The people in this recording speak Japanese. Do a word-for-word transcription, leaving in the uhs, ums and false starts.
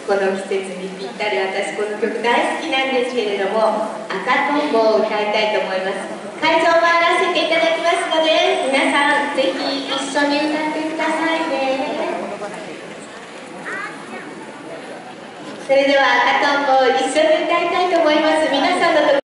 この季節にぴったり、私この曲大好きなんですけれども、赤とんぼを歌いたいと思います。会場を回らせていただきますので、皆さんぜひ一緒に歌ってくださいね。それでは赤とんぼを一緒に歌いたいと思います。皆さんの